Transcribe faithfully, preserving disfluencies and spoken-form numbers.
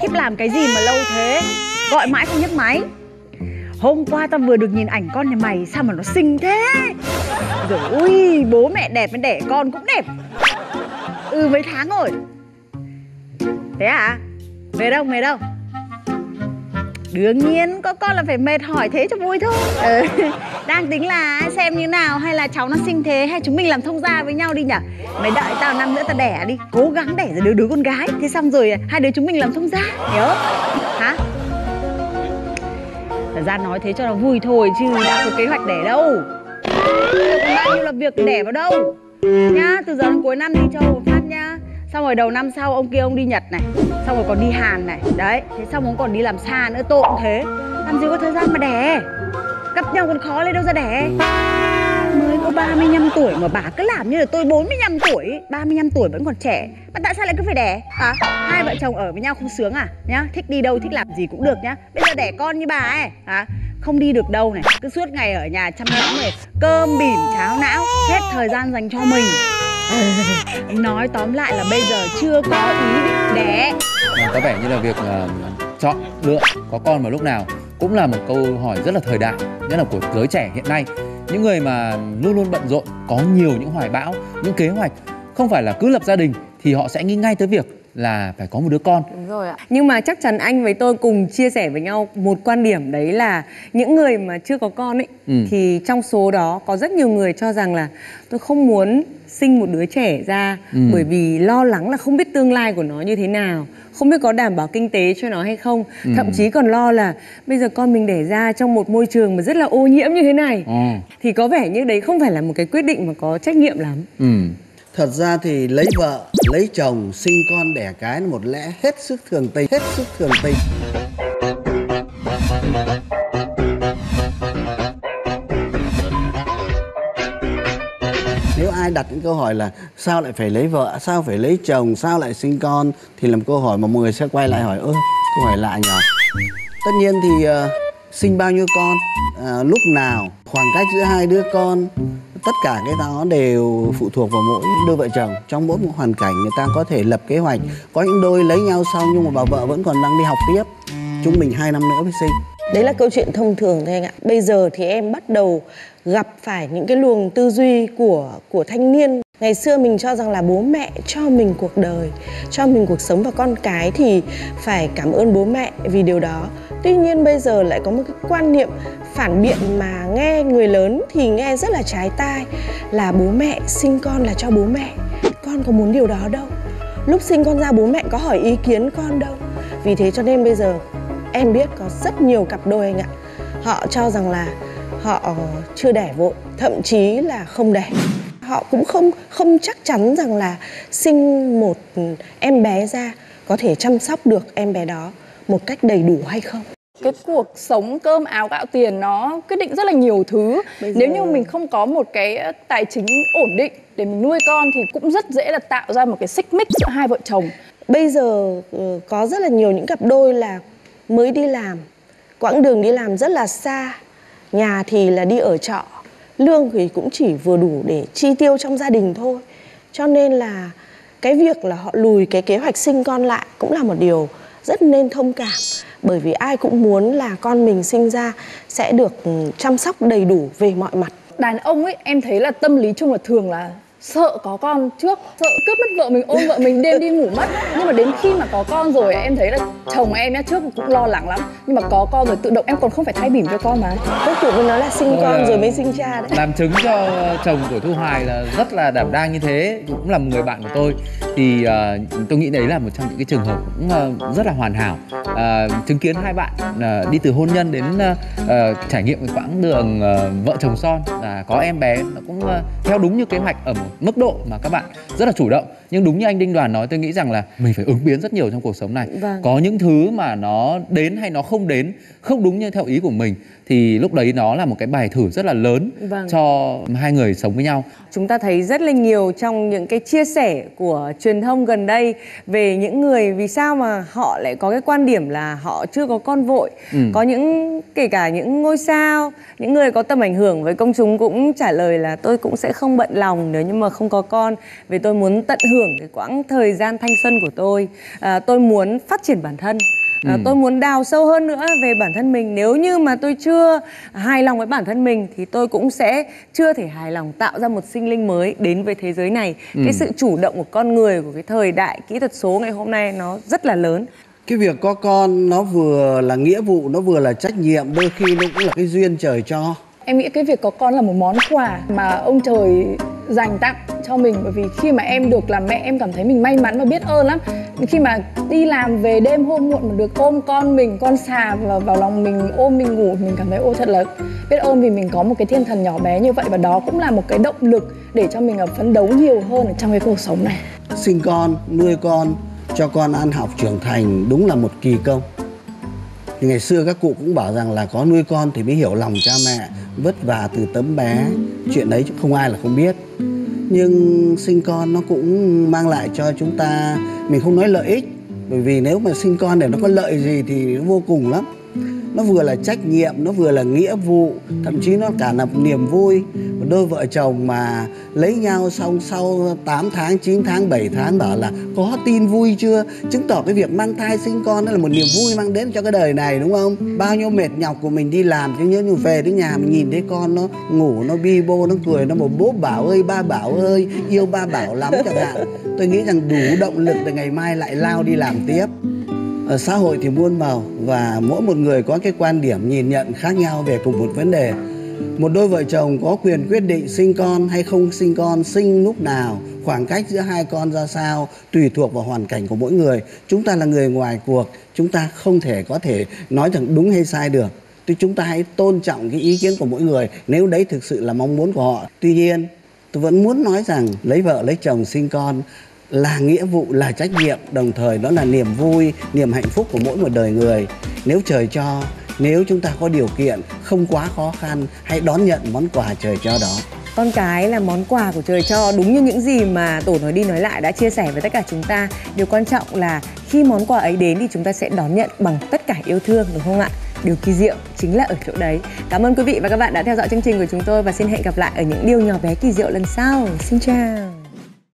Thiếp làm cái gì mà lâu thế? Gọi mãi không nhấc máy. Hôm qua tao vừa được nhìn ảnh con nhà mày, sao mà nó xinh thế? Rồi ui, bố mẹ đẹp mới đẻ con cũng đẹp. Ừ, mấy tháng rồi. Thế à? Về đâu, về đâu? Đương nhiên, có con là phải mệt hỏi thế cho vui thôi. Ừ. Đang tính là xem như nào, hay là cháu nó xinh thế, hay chúng mình làm thông gia với nhau đi nhỉ? Mày đợi tao năm nữa tao đẻ đi. Cố gắng đẻ ra đứa đứa con gái. Thế xong rồi hai đứa chúng mình làm thông gia, hiểu không? Hả? Thật ra nói thế cho nó vui thôi, chứ đã có kế hoạch đẻ đâu. Còn bao nhiêu là việc đẻ vào đâu. Nhá, từ giờ đến cuối năm đi châu một phát nhá. Xong rồi đầu năm sau ông kia ông đi Nhật này, xong rồi còn đi Hàn này. Đấy, thế xong ông còn đi làm xa nữa, tội cũng thế. Làm gì có thời gian mà đẻ. Gặp nhau còn khó lấy đâu ra đẻ. Mới có ba mươi lăm tuổi mà bà cứ làm như là tôi bốn mươi lăm tuổi. Ba mươi lăm tuổi vẫn còn trẻ. Mà tại sao lại cứ phải đẻ? À, hai vợ chồng ở với nhau không sướng à? Nhá, thích đi đâu thích làm gì cũng được nhá. Bây giờ đẻ con như bà ấy à? Không đi được đâu này, cứ suốt ngày ở nhà chăm nom này, cơm bỉm cháo não, hết thời gian dành cho mình. Nói tóm lại là bây giờ chưa có ý định đẻ. Có vẻ như là việc uh, chọn lựa có con vào lúc nào cũng là một câu hỏi rất là thời đại, nhất là của giới trẻ hiện nay. Những người mà luôn luôn bận rộn, có nhiều những hoài bão, những kế hoạch, không phải là cứ lập gia đình thì họ sẽ nghĩ ngay tới việc là phải có một đứa con. Đúng rồi ạ. Nhưng mà chắc chắn anh với tôi cùng chia sẻ với nhau một quan điểm, đấy là những người mà chưa có con ấy, ừ. thì trong số đó có rất nhiều người cho rằng là tôi không muốn sinh một đứa trẻ ra, ừ. bởi vì lo lắng là không biết tương lai của nó như thế nào, không biết có đảm bảo kinh tế cho nó hay không, ừ. thậm chí còn lo là bây giờ con mình đẻ ra trong một môi trường mà rất là ô nhiễm như thế này, ừ. thì có vẻ như đấy không phải là một cái quyết định mà có trách nhiệm lắm. Ừ. Thật ra thì lấy vợ, lấy chồng, sinh con đẻ cái là một lẽ hết sức thường tình, hết sức thường tình. Nếu ai đặt những câu hỏi là sao lại phải lấy vợ, sao phải lấy chồng, sao lại sinh con, thì làm câu hỏi mà mọi người sẽ quay lại hỏi ơ, câu hỏi lạ nhỉ. Tất nhiên thì uh, sinh bao nhiêu con, uh, lúc nào, khoảng cách giữa hai đứa con, tất cả cái đó đều phụ thuộc vào mỗi đôi vợ chồng. Trong mỗi một hoàn cảnh người ta có thể lập kế hoạch. Có những đôi lấy nhau xong nhưng mà bà vợ vẫn còn đang đi học tiếp, chúng mình hai năm nữa mới sinh. Đấy là câu chuyện thông thường thôi anh ạ. Bây giờ thì em bắt đầu gặp phải những cái luồng tư duy của của thanh niên. Ngày xưa mình cho rằng là bố mẹ cho mình cuộc đời, cho mình cuộc sống và con cái thì phải cảm ơn bố mẹ vì điều đó. Tuy nhiên bây giờ lại có một cái quan niệm phản biện mà nghe người lớn thì nghe rất là trái tai, là bố mẹ sinh con là cho bố mẹ. Con có muốn điều đó đâu. Lúc sinh con ra bố mẹ có hỏi ý kiến con đâu. Vì thế cho nên bây giờ em biết có rất nhiều cặp đôi anh ạ, họ cho rằng là họ chưa đẻ vội, thậm chí là không đẻ. Họ cũng không không chắc chắn rằng là sinh một em bé ra có thể chăm sóc được em bé đó một cách đầy đủ hay không. Cái cuộc sống cơm áo gạo tiền nó quyết định rất là nhiều thứ. Bây giờ... Nếu như mình không có một cái tài chính ổn định để mình nuôi con thì cũng rất dễ là tạo ra một cái xích mích giữa hai vợ chồng. Bây giờ có rất là nhiều những cặp đôi là mới đi làm, quãng đường đi làm rất là xa, nhà thì là đi ở trọ, lương thì cũng chỉ vừa đủ để chi tiêu trong gia đình thôi. Cho nên là cái việc là họ lùi cái kế hoạch sinh con lại cũng là một điều rất nên thông cảm. Bởi vì ai cũng muốn là con mình sinh ra sẽ được chăm sóc đầy đủ về mọi mặt. Đàn ông ấy, em thấy là tâm lý chung là thường là sợ có con trước, sợ cướp mất vợ mình, ôm vợ mình đêm đi ngủ mất. Nhưng mà đến khi mà có con rồi em thấy là chồng em nhá, trước cũng lo lắng lắm, nhưng mà có con rồi tự động em còn không phải thay bỉm cho con mà. Tôi chủ với nó là sinh rồi con rồi mới sinh cha đấy. Làm chứng cho chồng của Thu Hoài là rất là đảm đang như thế, cũng là một người bạn của tôi. Thì uh, tôi nghĩ đấy là một trong những cái trường hợp cũng uh, rất là hoàn hảo. Uh, chứng kiến hai bạn uh, đi từ hôn nhân đến uh, uh, trải nghiệm cái quãng đường uh, vợ chồng son, là uh, có em bé, nó cũng uh, theo đúng như kế hoạch ở một mức độ mà các bạn rất là chủ động. Nhưng đúng như anh Đinh Đoàn nói, tôi nghĩ rằng là mình phải ứng biến rất nhiều trong cuộc sống này. Vâng. Có những thứ mà nó đến hay nó không đến, không đúng như theo ý của mình, thì lúc đấy nó là một cái bài thử rất là lớn. Vâng. Cho hai người sống với nhau. Chúng ta thấy rất là nhiều trong những cái chia sẻ của truyền thông gần đây về những người vì sao mà họ lại có cái quan điểm là họ chưa có con vội. Ừ. Có những, kể cả những ngôi sao, những người có tầm ảnh hưởng với công chúng cũng trả lời là tôi cũng sẽ không bận lòng nếu như mà không có con, vì tôi muốn tận hưởng cái quãng thời gian thanh xuân của tôi. À, tôi muốn phát triển bản thân. à, Ừ. tôi muốn đào sâu hơn nữa về bản thân mình. Nếu như mà tôi chưa hài lòng với bản thân mình thì tôi cũng sẽ chưa thể hài lòng tạo ra một sinh linh mới đến với thế giới này. Ừ. Cái sự chủ động của con người của cái thời đại kỹ thuật số ngày hôm nay nó rất là lớn. Cái việc có con nó vừa là nghĩa vụ, nó vừa là trách nhiệm, đôi khi nó cũng là cái duyên trời cho. Em nghĩ cái việc có con là một món quà mà ông trời dành tặng cho mình, bởi vì khi mà em được làm mẹ em cảm thấy mình may mắn và biết ơn lắm. Khi mà đi làm về đêm hôm muộn mà được ôm con mình, con xà vào, vào lòng mình, ôm mình ngủ, mình cảm thấy ô thật là biết ơn vì mình có một cái thiên thần nhỏ bé như vậy, và đó cũng là một cái động lực để cho mình phấn đấu nhiều hơn ở trong cái cuộc sống này. Sinh con, nuôi con, cho con ăn học trưởng thành đúng là một kỳ công. Thì ngày xưa các cụ cũng bảo rằng là có nuôi con thì mới hiểu lòng cha mẹ, vất vả từ tấm bé, chuyện đấy không ai là không biết. Nhưng sinh con nó cũng mang lại cho chúng ta, mình không nói lợi ích, bởi vì nếu mà sinh con để nó có lợi gì thì nó vô cùng lắm. Nó vừa là trách nhiệm, nó vừa là nghĩa vụ, thậm chí nó cả là niềm vui. Một đôi vợ chồng mà lấy nhau xong sau tám tháng, chín tháng, bảy tháng bảo là có tin vui chưa, chứng tỏ cái việc mang thai sinh con đó là một niềm vui mang đến cho cái đời này, đúng không? Bao nhiêu mệt nhọc của mình đi làm, chứ nhớ như về đến nhà mình nhìn thấy con nó ngủ, nó bi bô, nó cười, nó bảo bố Bảo ơi, ba Bảo ơi, yêu ba Bảo lắm chẳng hạn. Tôi nghĩ rằng đủ động lực để ngày mai lại lao đi làm tiếp. Ở xã hội thì muôn màu và mỗi một người có cái quan điểm nhìn nhận khác nhau về cùng một vấn đề. Một đôi vợ chồng có quyền quyết định sinh con hay không sinh con, sinh lúc nào, khoảng cách giữa hai con ra sao, tùy thuộc vào hoàn cảnh của mỗi người. Chúng ta là người ngoài cuộc, chúng ta không thể có thể nói rằng đúng hay sai được. Thì chúng ta hãy tôn trọng cái ý kiến của mỗi người nếu đấy thực sự là mong muốn của họ. Tuy nhiên, tôi vẫn muốn nói rằng lấy vợ, lấy chồng, sinh con là nghĩa vụ, là trách nhiệm, đồng thời đó là niềm vui, niềm hạnh phúc của mỗi một đời người. Nếu trời cho, nếu chúng ta có điều kiện, không quá khó khăn, hãy đón nhận món quà trời cho đó. Con cái là món quà của trời cho, đúng như những gì mà Tổ nói đi nói lại đã chia sẻ với tất cả chúng ta. Điều quan trọng là khi món quà ấy đến thì chúng ta sẽ đón nhận bằng tất cả yêu thương, đúng không ạ? Điều kỳ diệu chính là ở chỗ đấy. Cảm ơn quý vị và các bạn đã theo dõi chương trình của chúng tôi và xin hẹn gặp lại ở những điều nhỏ bé kỳ diệu lần sau. Xin chào.